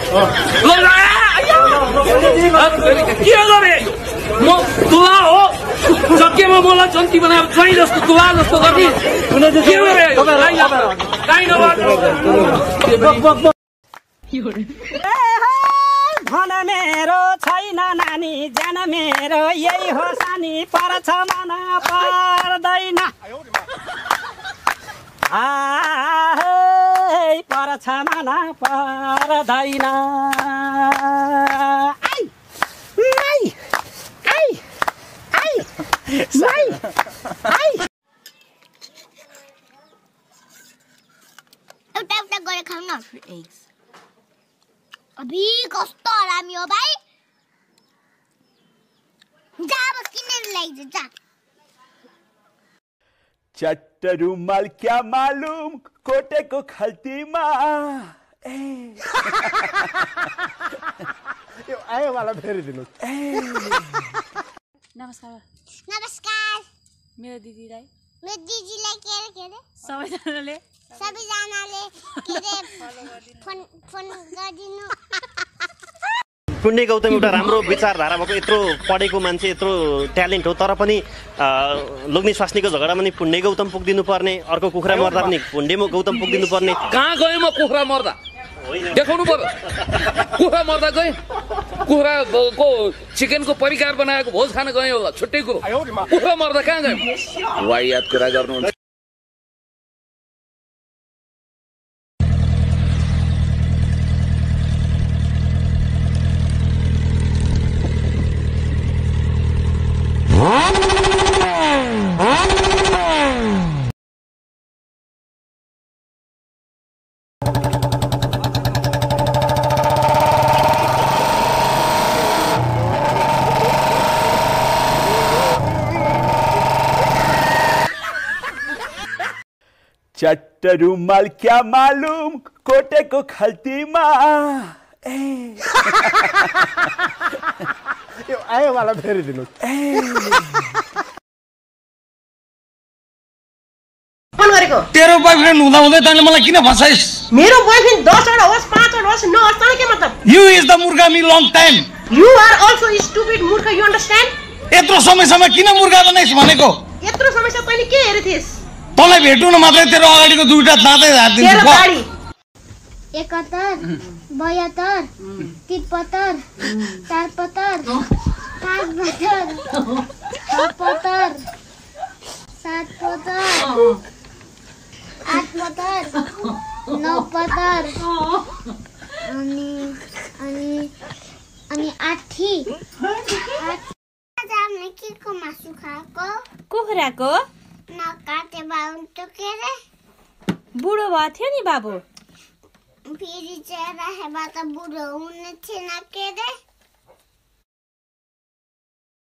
के गरे म तुला हो सकेमा मलाई जन्ती बनाएर चाहिँ जस्तो तुला जस्तो गर्ने के गरे काइन धन मेरो छैन नानी ज्यान मेरो यही हो सानी पर्छ मन पर्दैन पर्छ मन पर्दैन एउटा गरेर खाऊ न अभी कस्तो हरामी हो भाइ जा बस किनेर ल्याइज जा चट्ट रुमाल क्या मालूम कोटेको खल्तीमा यो आयो वाला फेरि दिनु नमस्कार नमस्कार मेरो दिदीलाई के रे सबैजनाले के रे फोन गरिदिनु पुण्य गौतम एउटा राम्रो विचारधारा भएको यत्रो पढेको मान्छे यत्रो ट्यालेन्ट हो तर पनि लोग्ने स्वास्नीको झगडामा नि पुण्य गौतम पुग्दिनु पर्ने अर्को कुखुरा मर्दा पनि पुण्य गौतम पुग्दिनु पर्ने कहाँ गए म कुखुरा मर्दा देखाउनु पर्यो कुखुरा मर्दा गए कुखुराको चिकनको परिकार बनाएको भोज खान गए होला छुट्टै कुरो कुखुरा मर्दा कहाँ गए वाहियात कुरा गर्नुहुन्छ चट्ट रुमाल क्या मालूम कोटेको खल्तीमा यो आयो वाला फेरि दिनु फोन गरेको तेरो बोयफ्रेन्ड हुँदा हुँदै तैँले मलाई किन फसाइस् मेरो बोयफ्रेन्ड 10 वटा होस् 5 वटा होस् 9 होस् तँलाई के मतलब यु इज द मुर्गामी long time you are also stupid मूर्ख यु अन्डरस्ट्यान्ड यत्रो समयसम्म किन मुर्गा बनाइस् भनेको यत्रो समस्या तैँले के हेरेथिस् तँलाई भेट्नु न मात्रै तेरो अगाडिको दुईटा दाँतै हात तेरो गाडी 71 72 73 74 75 76 77 78 अनि 80 के को मासु खाएको कुखुराको नकाटे बाउन्टो के रे बुढो भएको थियो नि बाबु फेरि चाहिँ राखेबा त बुढो हुने थिएन के रे